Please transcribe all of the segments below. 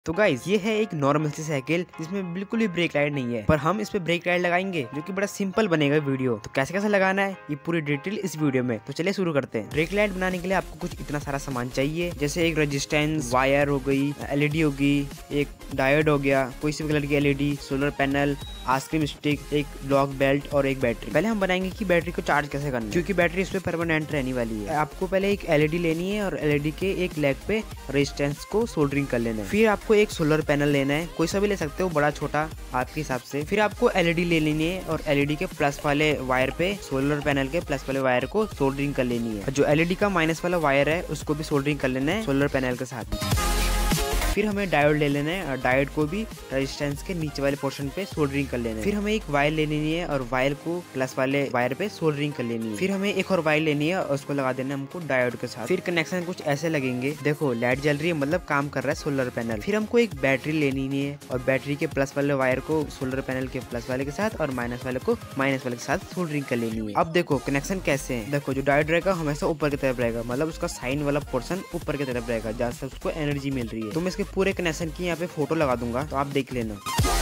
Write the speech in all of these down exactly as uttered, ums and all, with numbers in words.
तो गाइज ये है एक नॉर्मल सी साइकिल जिसमें बिल्कुल भी ब्रेक लाइट नहीं है, पर हम इस पे ब्रेक लाइट लगाएंगे जो कि बड़ा सिंपल बनेगा वीडियो। तो कैसे कैसे लगाना है ये पूरी डिटेल इस वीडियो में। तो चलिए शुरू करते हैं। ब्रेक लाइट बनाने के लिए आपको कुछ इतना सारा सामान चाहिए, जैसे एक रेजिस्टेंस वायर हो गई, एलईडी होगी, एक डायोड हो गया, कोई सी कलर की LED, solar panel, ice cream stick, एक ब्लॉक बेल्ट और एक बैटरी। पहले हम बनाएंगे कि बैटरी को चार्ज कैसे करना है, क्योंकि बैटरी इस पे परमानेंट रहने वाली है। आपको पहले एक एलईडी लेनी है और एलईडी के एक लेग पे रेजिस्टेंस को सोल्डरिंग कर लेना है। फिर आपको एक सोलर पैनल लेना है, कोई सा भी ले सकते हो, बड़ा छोटा आपके हिसाब से। फिर आपको एलईडी ले लेनी है और एलईडी के प्लस वाले वायर पे सोलर पैनल के प्लस वाले वायर को सोल्डरिंग कर लेनी है। जो एलईडी का माइनस वाला वायर है उसको भी सोल्डरिंग कर लेना है सोलर पैनल के साथ। फिर हमें डायोड ले लेना है और डायोड को भी रेजिस्टेंस के नीचे वाले पोर्शन पे सोल्डरिंग कर लेना है। फिर हमें एक वायर ले लेनी है और वायर को प्लस वाले वायर पे सोल्डरिंग कर लेनी है। फिर हमें एक और वायर लेनी है और उसको लगा देना है हमको डायोड के साथ। फिर कनेक्शन कुछ ऐसे लगेंगे, देखो लाइट जल रही है, मतलब काम कर रहा है सोलर पैनल। फिर हमको एक बैटरी लेनी है और बैटरी के प्लस वाले वायर को सोलर पैनल के प्लस वाले के साथ और माइनस वाले को माइनस वाले के साथ सोल्डरिंग कर लेनी है। अब देखो कनेक्शन कैसे है, देखो जो डायोड रहेगा हमेशा ऊपर की तरफ रहेगा, मतलब उसका साइन वाला पोर्शन ऊपर की तरफ रहेगा जहाँ से उसको एनर्जी मिल रही है। तो मैं इसके पूरे कनेक्शन की यहाँ पे फोटो लगा दूंगा, तो आप देख लेना।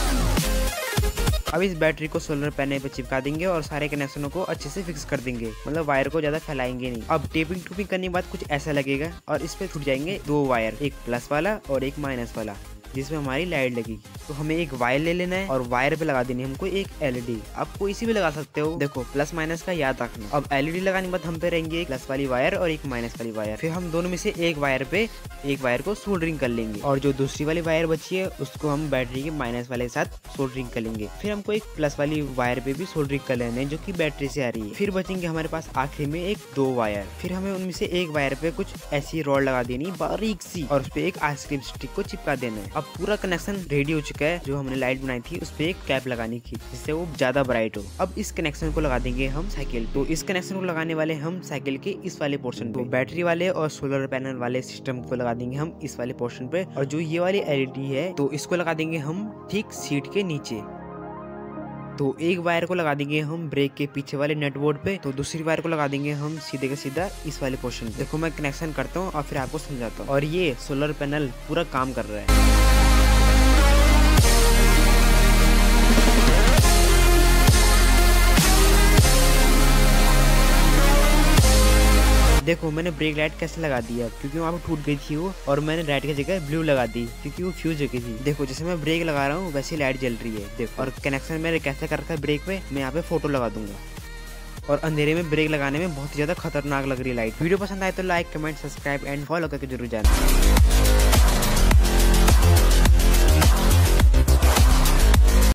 अब इस बैटरी को सोलर पैनल पे चिपका देंगे और सारे कनेक्शनों को अच्छे से फिक्स कर देंगे, मतलब वायर को ज्यादा फैलाएंगे नहीं। अब टेपिंग टूपिंग करने के बाद कुछ ऐसा लगेगा और इस पे छूट जाएंगे दो वायर, एक प्लस वाला और एक माइनस वाला, जिसमें हमारी लाइट लगी। तो हमें एक वायर ले लेना है और वायर पे लगा देनी है हमको एक एलईडी। आप कोई सी भी लगा सकते हो, देखो प्लस माइनस का याद रखना। अब एलईडी लगाने के बाद हम पे रहेंगे एक प्लस वाली वायर और एक माइनस वाली वायर। फिर हम दोनों में से एक वायर पे एक वायर को सोल्डरिंग कर लेंगे और जो दूसरी वाली वायर बची है उसको हम बैटरी के माइनस वाले के साथ सोल्डरिंग कर लेंगे। फिर हमको एक प्लस वाली वायर पे भी सोल्डरिंग कर लेना है जो की बैटरी से आ रही है। फिर बचेंगे हमारे पास आखिरी में एक दो वायर। फिर हमें उनमें से एक वायर पे कुछ ऐसी रॉड लगा देनी बारीक सी और उस पे एक आइसक्रीम स्टिक को चिपका देना है। अब पूरा कनेक्शन रेडी हो चुका है। जो हमने लाइट बनाई थी उस पे एक कैप लगानी थी जिससे वो ज्यादा ब्राइट हो। अब इस कनेक्शन को लगा देंगे हम साइकिल। तो इस कनेक्शन को लगाने वाले हम साइकिल के इस वाले पोर्शन पे, बैटरी वाले और सोलर पैनल वाले सिस्टम को लगा देंगे हम इस वाले पोर्शन पे। और जो ये वाली एलईडी है तो इसको लगा देंगे हम ठीक सीट के नीचे। तो एक वायर को लगा देंगे हम ब्रेक के पीछे वाले नेट बोर्ड पे, तो दूसरी वायर को लगा देंगे हम सीधे का सीधा इस वाले पोर्शन पे। देखो मैं कनेक्शन करता हूँ और फिर आपको समझाता हूँ। और ये सोलर पैनल पूरा काम कर रहा है। देखो मैंने ब्रेक लाइट कैसे लगा दिया, क्योंकि वहाँ पे टूट गई थी वो और मैंने रेड की जगह ब्लू लगा दी क्योंकि वो फ्यूज हो गई थी। देखो जैसे मैं ब्रेक लगा रहा हूँ वैसे लाइट जल रही है देखो। और कनेक्शन मैंने कैसे कर रखा है ब्रेक पे, मैं यहाँ पे फोटो लगा दूंगा। और अंधेरे में ब्रेक लगाने में बहुत ही ज्यादा खतरनाक लग रही है लाइट। वीडियो पसंद आए तो like comment subscribe and follow करके जरूर जाना।